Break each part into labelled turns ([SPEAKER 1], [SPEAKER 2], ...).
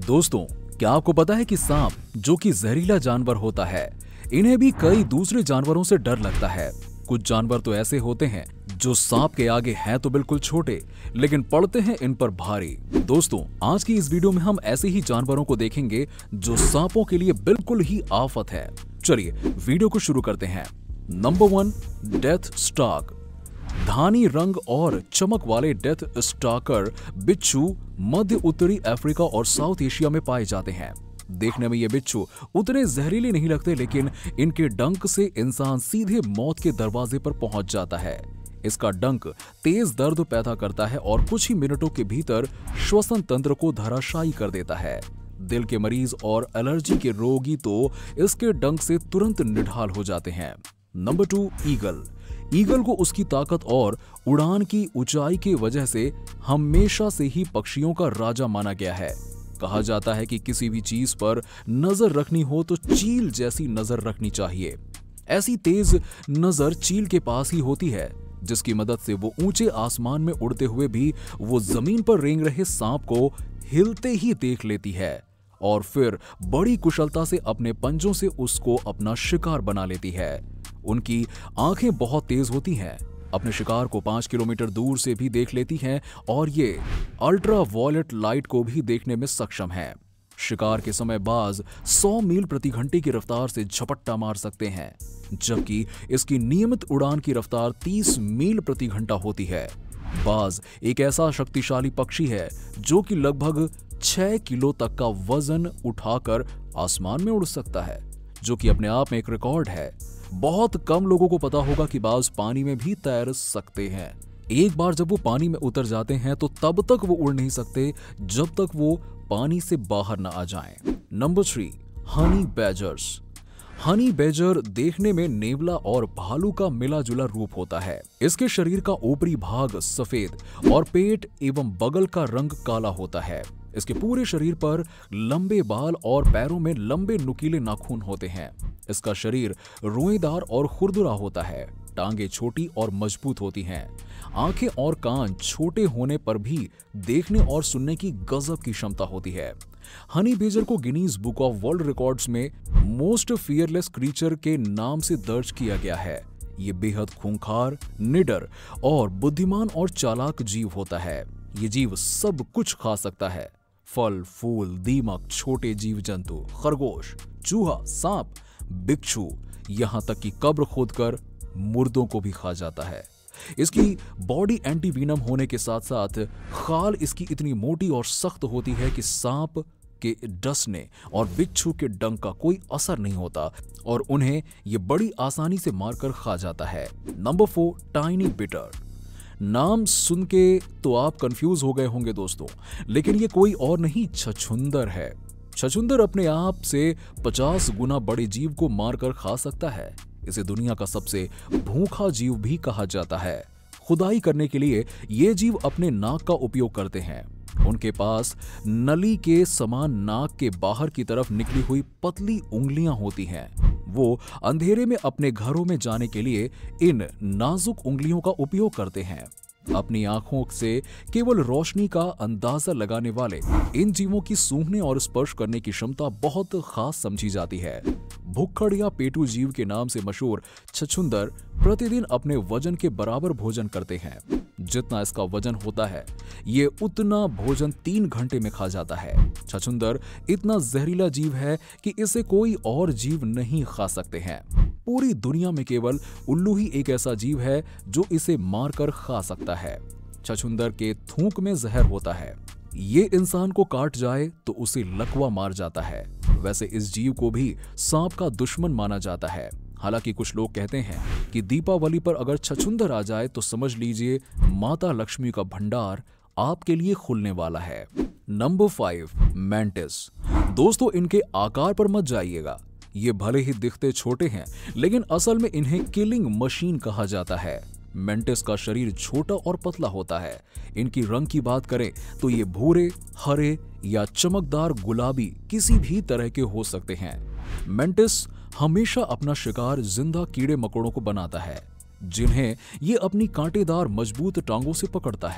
[SPEAKER 1] दोस्तों, क्या आपको पता है कि सांप जो कि जहरीला जानवर होता है, इन्हें भी कई दूसरे जानवरों से डर लगता है। कुछ जानवर तो ऐसे होते हैं जो सांप के आगे हैं तो बिल्कुल छोटे, लेकिन पड़ते हैं इन पर भारी। दोस्तों, आज की इस वीडियो में हम ऐसे ही जानवरों को देखेंगे जो सांपों के लिए बिल्कुल ही आफत है। चलिए वीडियो को शुरू करते हैं। Number 1, death Stark. धानी रंग और चमक वाले डेथ स्टार्कर बिच्छू मध्य उत्तरी अफ्रीका और साउथ एशिया में पाए जाते हैं। देखने में ये बिच्छू उतने जहरीले नहीं लगते, लेकिन इनके डंक से इंसान सीधे मौत के दरवाजे पर पहुंच जाता है। इसका डंक तेज दर्द पैदा करता है और कुछ ही मिनटों के भीतर श्वसन तंत्र को धराशायी कर देता है। दिल के मरीज और एलर्जी के रोगी तो इसके डंक से तुरंत निढाल हो जाते हैं। Number 2, eagle. ईगल को उसकी ताकत और उड़ान की ऊंचाई की वजह से हमेशा से ही पक्षियों का राजा माना गया है। कहा जाता है कि किसी भी चीज पर नजर रखनी हो तो चील जैसी नजर रखनी चाहिए। ऐसी तेज नजर चील के पास ही होती है, जिसकी मदद से वो ऊंचे आसमान में उड़ते हुए भी वो जमीन पर रेंग रहे सांप को हिलते ही देख लेती है और फिर बड़ी कुशलता से अपने पंजों से उसको अपना शिकार बना लेती है। उनकी आंखें बहुत तेज होती हैं, अपने शिकार को 5 किलोमीटर दूर से भी देख लेती हैं और ये अल्ट्रा वॉयलेट लाइट को भी देखने में सक्षम है। शिकार के समय बाज 100 मील प्रति घंटे की रफ्तार से झपट्टा मार सकते हैं, जबकि इसकी नियमित उड़ान की रफ्तार 30 मील प्रति घंटा होती है। बाज एक ऐसा शक्तिशाली पक्षी है जो कि लगभग 6 किलो तक का वजन उठाकर आसमान में उड़ सकता है, जो कि अपने आप में एक रिकॉर्ड है। बहुत कम लोगों को पता होगा कि बाज पानी में भी तैर सकते हैं। एक बार जब वो पानी में उतर जाते हैं तो तब तक वो उड़ नहीं सकते जब तक वो पानी से बाहर न आ जाएं। Number 3, honey badgers. Honey badger देखने में नेवला और भालू का मिला जुला रूप होता है। इसके शरीर का ऊपरी भाग सफेद और पेट एवं बगल का रंग काला होता है। इसके पूरे शरीर पर लंबे बाल और पैरों में लंबे नुकीले नाखून होते हैं। इसका शरीर रोएदार और खुरदुरा होता है। टांगे छोटी और मजबूत होती हैं। आंखें और कान छोटे होने पर भी देखने और सुनने की गजब की क्षमता होती है। हनी बेजर को Guinness book of world records में मोस्ट फियरलेस क्रीचर के नाम से दर्ज किया गया है। ये बेहद खूंखार, निडर और बुद्धिमान और चालाक जीव होता है। ये जीव सब कुछ खा सकता है। फल, फूल, दीमक, छोटे जीव जंतु, खरगोश, चूहा, सांप, बिच्छू, यहां तक कि कब्र खोदकर मुर्दों को भी खा जाता है। इसकी बॉडी एंटीवीनम होने के साथ साथ खाल इसकी इतनी मोटी और सख्त होती है कि सांप के डसने और बिच्छू के डंक का कोई असर नहीं होता और उन्हें यह बड़ी आसानी से मारकर खा जाता है। Number 4, tiny biter. नाम सुन के तो आप कंफ्यूज हो गए होंगे दोस्तों, लेकिन ये कोई और नहीं, छछूंदर है। छछूंदर अपने आप से 50 गुना बड़े जीव को मारकर खा सकता है। इसे दुनिया का सबसे भूखा जीव भी कहा जाता है। खुदाई करने के लिए ये जीव अपने नाक का उपयोग करते हैं। उनके पास नली के समान नाक के बाहर की तरफ निकली हुई पतली उंगलियां होती हैं। वो अंधेरे में अपने घरों में जाने के लिए इन नाजुक उंगलियों का उपयोग करते हैं। अपनी आंखों से केवल रोशनी का अंदाजा लगाने वाले इन जीवों की सूंघने और स्पर्श करने की क्षमता बहुत खास समझी जाती है। भुक्खड़ या पेटू जीव के नाम से मशहूर छछूंदर प्रतिदिन अपने वजन के बराबर भोजन करते हैं। जितना इसका वजन होता है, ये उतना भोजन 3 घंटे में खा जाता है। छछूंदर इतना जहरीला जीव है कि इसे कोई और जीव नहीं खा सकते हैं। पूरी दुनिया में केवल उल्लू ही एक ऐसा जीव है जो इसे मारकर खा सकता है। छछूंदर के थूक में जहर होता है। ये इंसान को काट जाए तो उसे लकवा मार जाता है। वैसे इस जीव को भी सांप का दुश्मन माना जाता है। हालांकि कुछ लोग कहते हैं कि दीपावली पर अगर छछूंदर आ जाए तो समझ लीजिए माता लक्ष्मी का भंडार आपके लिए खुलने वाला है। Number 5, mantis. दोस्तों, इनके आकार पर मत जाइएगा। ये भले ही दिखते छोटे हैं, लेकिन असल में इन्हें किलिंग मशीन कहा जाता है। मेंटिस का शरीर छोटा और पतला होता है। इनकी रंग की बात करें तो ये भूरे, हरे या चमकदार गुलाबी किसी भी तरह के हो सकते हैं। मेंटिस हमेशा अपना शिकार जिंदा कीड़े मकोड़ों को बनाता है, जिन्हें ये अपनी कांटेदार मजबूत टांगों से पकड़ता है।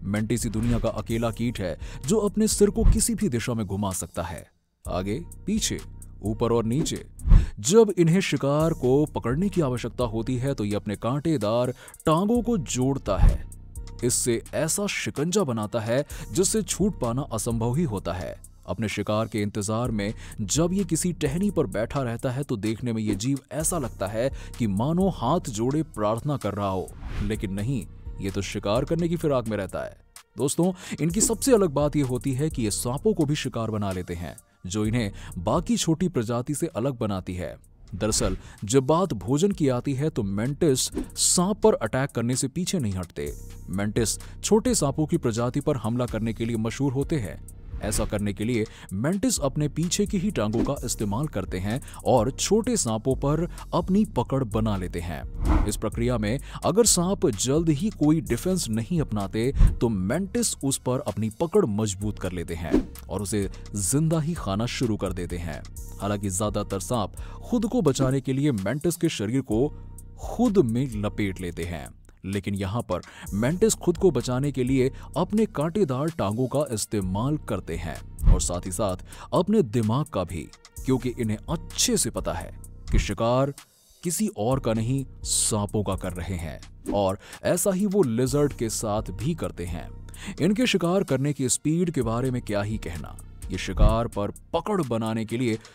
[SPEAKER 1] मेंटिस दुनिया का अकेला कीट है जो अपने सिर को किसी भी दिशा में घुमा सकता है, आगे पीछे, ऊपर और नीचे। जब इन्हें शिकार को पकड़ने की आवश्यकता होती है तो ये अपने कांटेदार टांगों को जोड़ता है, इससे ऐसा शिकंजा बनाता है जिससे छूट पाना असंभव ही होता है। अपने शिकार के इंतजार में जब ये किसी टहनी पर बैठा रहता है तो देखने में ये जीव ऐसा लगता है कि मानो हाथ जोड़े प्रार्थना कर रहा हो, लेकिन नहीं, ये तो शिकार करने की फिराक में रहता है। दोस्तों, इनकी सबसे अलग बात यह होती है कि ये सांपों को भी शिकार बना लेते हैं, जो इन्हें बाकी छोटी प्रजाति से अलग बनाती है। दरअसल जब बात भोजन की आती है तो मेंटिस सांप पर अटैक करने से पीछे नहीं हटते। मेंटिस छोटे सांपों की प्रजाति पर हमला करने के लिए मशहूर होते हैं। ऐसा करने के लिए मेंटिस अपने पीछे की ही टांगों का इस्तेमाल करते हैं और छोटे सांपों पर अपनी पकड़ बना लेते हैं। इस प्रक्रिया में अगर सांप जल्द ही कोई डिफेंस नहीं अपनाते तो मेंटिस उस पर अपनी पकड़ मजबूत कर लेते हैं और उसे जिंदा ही खाना शुरू कर देते हैं। हालांकि ज्यादातर सांप खुद को बचाने के लिए मेंटिस के शरीर को खुद में लपेट लेते हैं, लेकिन यहां पर मेंटिस खुद को बचाने के लिए अपने कांटेदार टांगों का इस्तेमाल करते हैं और साथ ही साथ अपने दिमाग का भी, क्योंकि इन्हें अच्छे से पता है कि शिकार किसी और का नहीं, सांपों का कर रहे हैं। और ऐसा ही वो लिजर्ड के साथ भी करते हैं। इनके शिकार करने की स्पीड के बारे में क्या ही कहना। ये शिकार पर पकड़ बनाने के लिए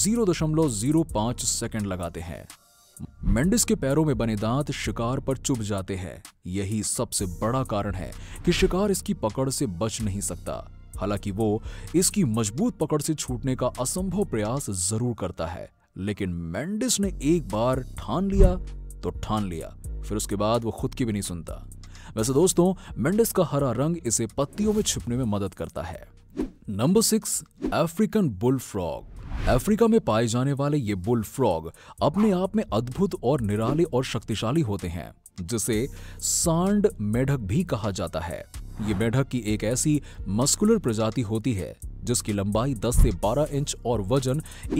[SPEAKER 1] 0.05 सेकंड लगाते हैं। मेंडिस के पैरों में बने दांत शिकार पर चुभ जाते हैं। यही सबसे बड़ा कारण है कि शिकार इसकी पकड़ से बच नहीं सकता। हालांकि वो इसकी मजबूत पकड़ से छूटने का असंभव प्रयास जरूर करता है, लेकिन मेंडिस ने एक बार ठान लिया तो ठान लिया, फिर उसके बाद वो खुद की भी नहीं सुनता। वैसे दोस्तों, मेंडिस का हरा रंग इसे पत्तियों में छिपने में मदद करता है। Number 6, African bull frog. Africa में पाए जाने वाले ये बुल फ्रॉग अपने आप में अद्भुत और निराले और शक्तिशाली होते हैं, जिसे सांड मेढक भी कहा जाता है। ये मेढक की एक ऐसी मस्कुलर प्रजाति होती है जिसकी लंबाई 10 से 12 इंच और वजन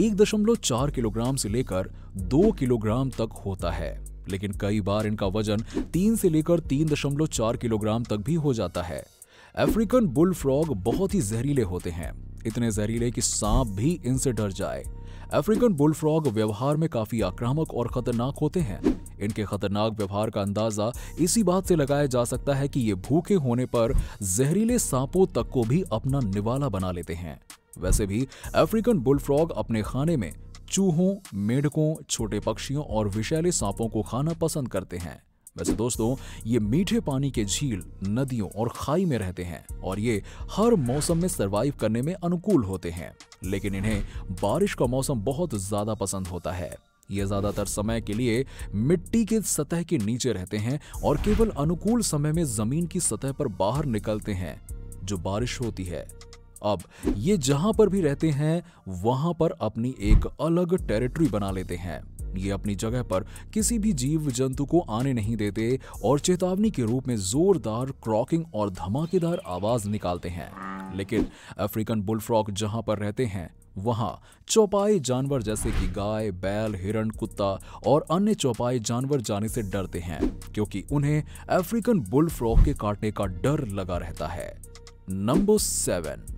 [SPEAKER 1] 1.4 किलोग्राम से लेकर 2 किलोग्राम तक होता है, लेकिन कई बार इनका वजन 3 से लेकर 3.4 किलोग्राम तक भी हो जाता है। अफ्रीकन बुल फ्रॉग बहुत ही जहरीले होते हैं, इतने जहरीले कि सांप भी इनसे डर जाए। अफ्रीकन बुल फ्रॉग व्यवहार में काफी आक्रामक और खतरनाक होते हैं। इनके खतरनाक व्यवहार का अंदाजा इसी बात से लगाया जा सकता है कि ये भूखे होने पर जहरीले सांपों तक को भी अपना निवाला बना लेते हैं। वैसे भी अफ्रीकन बुल फ्रॉग अपने खाने में चूहों, मेढकों, छोटे पक्षियों और विषैले सांपों को खाना पसंद करते हैं। वैसे दोस्तों, ये मीठे पानी के झील, नदियों और खाई में रहते हैं और ये हर मौसम में सरवाइव करने में अनुकूल होते हैं, लेकिन इन्हें बारिश का मौसम बहुत ज्यादा पसंद होता है। ये ज्यादातर समय के लिए मिट्टी के सतह के नीचे रहते हैं और केवल अनुकूल समय में जमीन की सतह पर बाहर निकलते हैं जो बारिश होती है। अब ये जहां पर भी रहते हैं वहां पर अपनी एक अलग टेरिटरी बना लेते हैं। ये अपनी जगह पर किसी भी जीव जंतु को आने नहीं देते और चेतावनी के रूप में जोरदार क्रॉकिंग और धमाकेदार आवाज निकालते हैं। लेकिन अफ्रीकन बुल फ्रॉग जहां पर रहते हैं वहां चौपाई जानवर जैसे कि गाय, बैल, हिरण, कुत्ता और अन्य चौपाई जानवर जाने से डरते हैं, क्योंकि उन्हें अफ्रीकन बुल फ्रॉग के काटने का डर लगा रहता है। नंबर 7,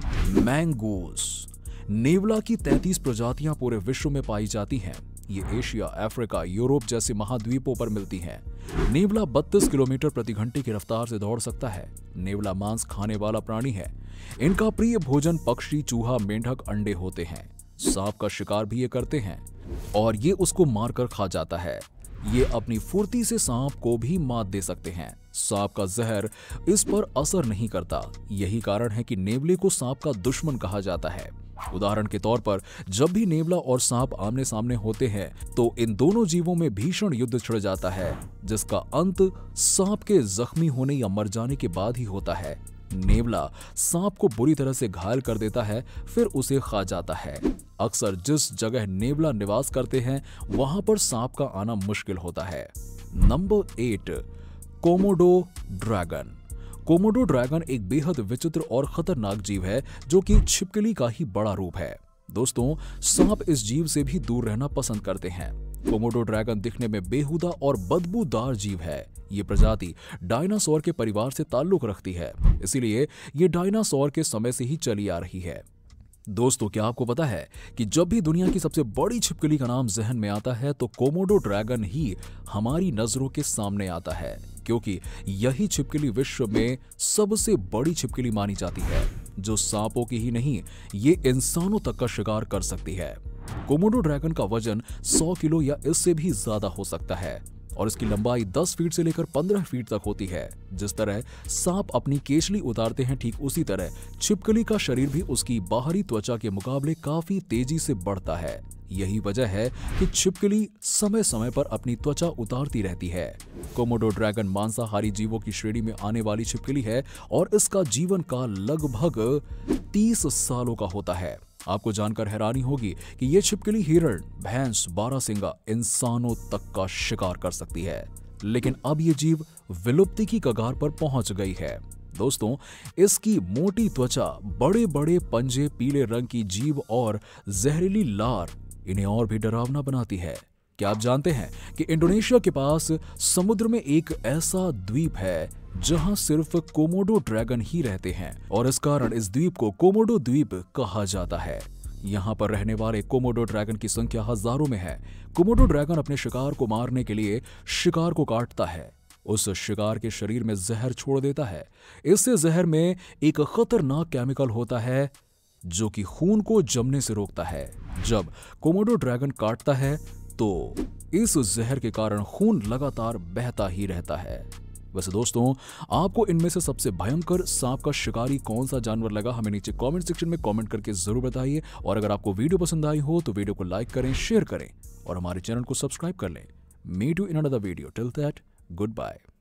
[SPEAKER 1] मैंगूस। नेवला की 33 प्रजातियां पूरे विश्व में पाई जाती हैं। ये एशिया, अफ्रीका, यूरोप जैसे महाद्वीपों पर मिलती हैं। नेवला 32 किलोमीटर प्रति घंटे की रफ्तार से दौड़ सकता है। नेवला मांस खाने वाला प्राणी है। इनका प्रिय भोजन पक्षी, चूहा, मेंढक, अंडे होते हैं। सांप का शिकार भी ये करते हैं और ये उसको मारकर खा जाता है। ये अपनी फुर्ती से सांप को भी मात दे सकते हैं। सांप का जहर इस पर असर नहीं करता। यही कारण है कि नेवले को सांप का दुश्मन कहा जाता है। उदाहरण के तौर पर जब भी नेवला और सांप आमने सामने होते हैं तो इन दोनों जीवों में भीषण युद्ध छिड़ जाता है, जिसका अंत सांप के जख्मी होने या मर जाने के बाद ही होता है। नेवला सांप को बुरी तरह से घायल कर देता है, फिर उसे खा जाता है। अक्सर जिस जगह नेवला निवास करते हैं वहां पर सांप का आना मुश्किल होता है। Number 8, Komodo dragon. Komodo dragon एक बेहद विचित्र और खतरनाक जीव है जो कि छिपकली का ही बड़ा रूप है। दोस्तों, सांप इस जीव से भी दूर रहना पसंद करते हैं। कोमोडो ड्रैगन दिखने में बेहुदा और बदबूदार जीव है। ये प्रजाति डायनासोर के परिवार से ताल्लुक रखती है, इसीलिए ये डायनासोर के समय से ही चली आ रही है। दोस्तों, क्या आपको पता है कि जब भी दुनिया की सबसे बड़ी छिपकली का नाम जहन में आता है तो कोमोडो ड्रैगन ही हमारी नजरों के सामने आता है, क्योंकि यही छिपकली विश्व में सबसे बड़ी छिपकली मानी जाती है, जो सांपों की ही नहीं, ये इंसानों तक का शिकार कर सकती है। कोमोडो ड्रैगन का वजन 100 किलो या इससे भी ज्यादा हो सकता है और इसकी लंबाई 10 फीट से लेकर 15 फीट तक होती है। जिस तरह सांप अपनी केचली उतारते हैं, ठीक उसी तरह छिपकली का शरीर भी उसकी बाहरी त्वचा के मुकाबले काफी तेजी से बढ़ता है। यही वजह है कि छिपकली समय समय पर अपनी त्वचा उतारती रहती है। कोमोडो ड्रैगन मांसाहारी जीवों की श्रेणी में आने वाली छिपकली है और इसका जीवन काल लगभग 30 सालों का होता है। आपको जानकर हैरानी होगी कि यह छिपकली हिरण, भैंस, बारहसिंगा, इंसानों तक का शिकार कर सकती है। लेकिन अब यह जीव विलुप्ति की कगार पर पहुंच गई है। दोस्तों, इसकी मोटी त्वचा, बड़े बड़े पंजे, पीले रंग की जीभ और जहरीली लार इन्हें और भी डरावना बनाती है। क्या आप जानते हैं कि इंडोनेशिया के पास समुद्र में एक ऐसा द्वीप है जहां सिर्फ कोमोडो ड्रैगन ही रहते हैं और इस कारण इस द्वीप को कोमोडो द्वीप कहा जाता है। यहां पर रहने वाले कोमोडो ड्रैगन की संख्या हजारों में है। कोमोडो ड्रैगन अपने शिकार को मारने के लिए शिकार को काटता है, उस शिकार के शरीर में जहर छोड़ देता है। इससे जहर में एक खतरनाक केमिकल होता है जो कि खून को जमने से रोकता है। जब कोमोडो ड्रैगन काटता है तो इस जहर के कारण खून लगातार बहता ही रहता है। वैसे दोस्तों, आपको इनमें से सबसे भयंकर सांप का शिकारी कौन सा जानवर लगा, हमें नीचे कमेंट सेक्शन में कमेंट करके जरूर बताइए। और अगर आपको वीडियो पसंद आई हो तो वीडियो को लाइक करें, शेयर करें और हमारे चैनल को सब्सक्राइब कर लें। Meet you in another video, till that, good bye.